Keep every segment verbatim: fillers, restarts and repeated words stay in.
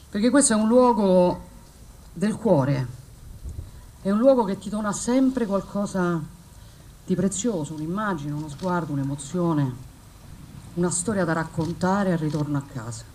perché questo è un luogo del cuore, è un luogo che ti dona sempre qualcosa di prezioso, un'immagine, uno sguardo, un'emozione, una storia da raccontare al ritorno a casa.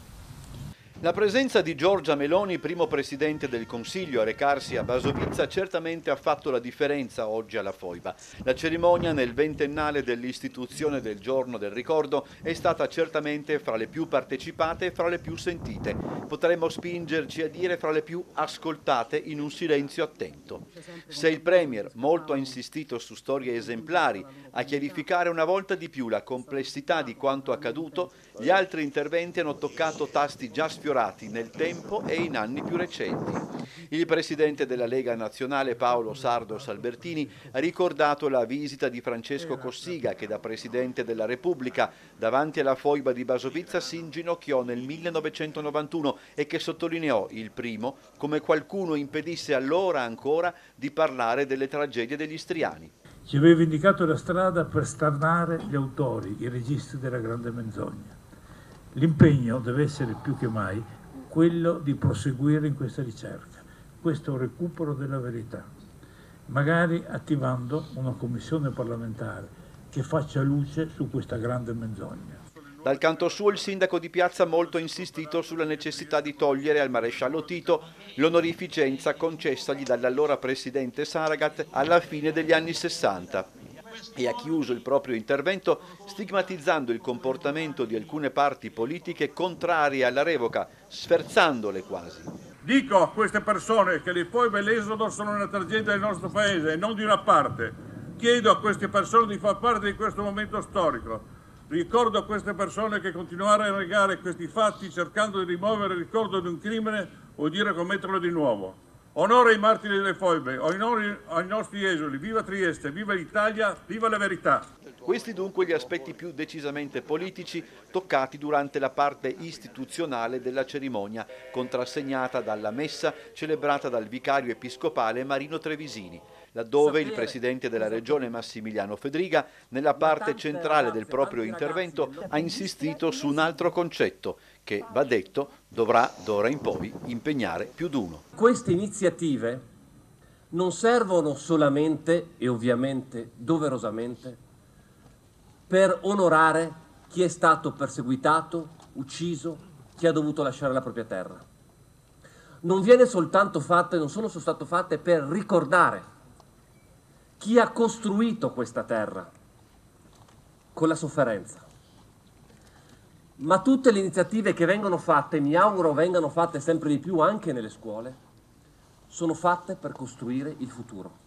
La presenza di Giorgia Meloni, primo presidente del Consiglio a recarsi a Basovizza, certamente ha fatto la differenza oggi alla Foiba. La cerimonia nel ventennale dell'istituzione del Giorno del Ricordo è stata certamente fra le più partecipate e fra le più sentite. Potremmo spingerci a dire fra le più ascoltate in un silenzio attento. Se il Premier molto ha insistito su storie esemplari, a chiarificare una volta di più la complessità di quanto accaduto, gli altri interventi hanno toccato tasti già sfiorati nel tempo e in anni più recenti. Il presidente della Lega Nazionale Paolo Sardos Albertini ha ricordato la visita di Francesco Cossiga che da Presidente della Repubblica davanti alla Foiba di Basovizza si inginocchiò nel millenovecentonovantuno e che sottolineò il primo come qualcuno impedisse allora ancora di parlare delle tragedie degli istriani. Ci aveva indicato la strada per starnare gli autori, i registi della grande menzogna. L'impegno deve essere più che mai quello di proseguire in questa ricerca, questo recupero della verità, magari attivando una commissione parlamentare che faccia luce su questa grande menzogna. Dal canto suo il sindaco di Piazza molto ha insistito sulla necessità di togliere al maresciallo Tito l'onorificenza concessagli dall'allora presidente Saragat alla fine degli anni sessanta. E ha chiuso il proprio intervento stigmatizzando il comportamento di alcune parti politiche contrarie alla revoca, sferzandole quasi. Dico a queste persone che le foibe e l'esodo sono una tragedia del nostro paese e non di una parte. Chiedo a queste persone di far parte di questo momento storico. Ricordo a queste persone che continuare a negare questi fatti cercando di rimuovere il ricordo di un crimine vuol dire commetterlo di nuovo. Onore ai martiri delle foibe, onore ai nostri esuli, viva Trieste, viva l'Italia, viva la verità. Questi dunque gli aspetti più decisamente politici toccati durante la parte istituzionale della cerimonia, contrassegnata dalla messa celebrata dal vicario episcopale Marino Trevisini, laddove il presidente della regione Massimiliano Fedriga, nella parte centrale del proprio intervento, ha insistito su un altro concetto che, va detto, dovrà d'ora in poi impegnare più d'uno. Queste iniziative non servono solamente e ovviamente doverosamente per onorare chi è stato perseguitato, ucciso, chi ha dovuto lasciare la propria terra. Non viene soltanto fatte, non sono soltanto fatte per ricordare chi ha costruito questa terra con la sofferenza. Ma tutte le iniziative che vengono fatte, mi auguro vengano fatte sempre di più anche nelle scuole, sono fatte per costruire il futuro.